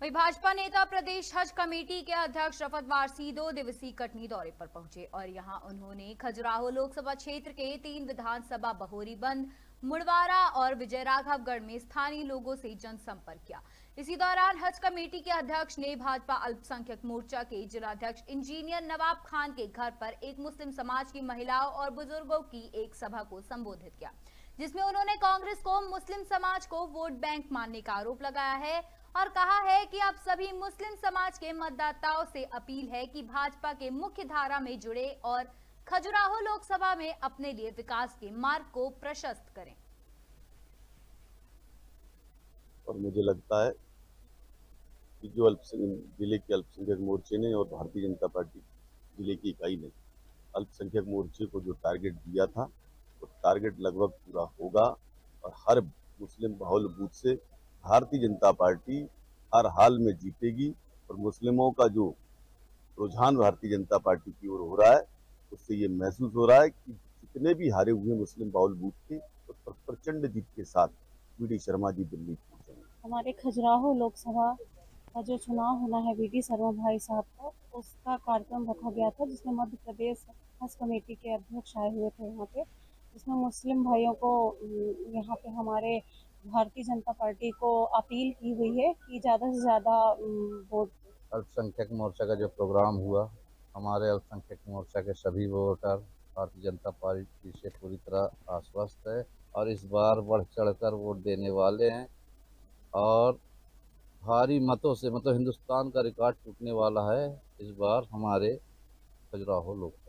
वहीं भाजपा नेता प्रदेश हज कमेटी के अध्यक्ष रफत वारसी 2 दिवसीय कटनी दौरे पर पहुंचे और यहां उन्होंने खजुराहो लोकसभा क्षेत्र के 3 विधानसभा बहोरीबंद, मुड़वारा और विजयराघवगढ़ में स्थानीय लोगों से जनसंपर्क किया। इसी दौरान हज कमेटी के अध्यक्ष ने भाजपा अल्पसंख्यक मोर्चा के जिलाध्यक्ष इंजीनियर नवाब खान के घर पर एक मुस्लिम समाज की महिलाओं और बुजुर्गों की एक सभा को संबोधित किया, जिसमें उन्होंने कांग्रेस को मुस्लिम समाज को वोट बैंक मानने का आरोप लगाया है और कहा है कि अब सभी मुस्लिम समाज के मतदाताओं से अपील है कि भाजपा के मुख्य धारा में जुड़े और खजुराहो लोकसभा में अपने लिए विकास के मार्ग को प्रशस्त करें। और मुझे लगता है कि जो जिले के अल्पसंख्यक मोर्चे ने और भारतीय जनता पार्टी जिले की इकाई ने अल्पसंख्यक मोर्चे को जो टारगेट दिया था वो टारगेट लगभग पूरा होगा और हर मुस्लिम बहुल बूथ से भारतीय जनता पार्टी हर हाल में जीतेगी। और मुस्लिमों का जो रुझान भारतीय जनता पार्टी की ओर हो रहा है उससे ये महसूस हो रहा है कि जितने भी हारे हुए मुस्लिम बहुल बूथ थे उस पर प्रचंड जीत के साथ वी.डी. शर्मा जी दिल्ली पहुंचेंगे। हमारे खजुराहो लोकसभा का जो चुनाव होना है वी.डी. शर्मा भाई साहब का, उसका कार्यक्रम रखा गया था जिसमें मध्य प्रदेश हज कमेटी के अध्यक्ष आए हुए थे यहाँ पे, जिसमें मुस्लिम भाइयों को यहाँ पे हमारे भारतीय जनता पार्टी को अपील की हुई है कि ज़्यादा से ज़्यादा वोट। अल्पसंख्यक मोर्चा का जो प्रोग्राम हुआ, हमारे अल्पसंख्यक मोर्चा के सभी वोटर भारतीय जनता पार्टी से पूरी तरह आश्वस्त है और इस बार बढ़ चढ़कर वोट देने वाले हैं और भारी मतों से मतलब हिंदुस्तान का रिकॉर्ड टूटने वाला है इस बार हमारे खजुराहो लोग।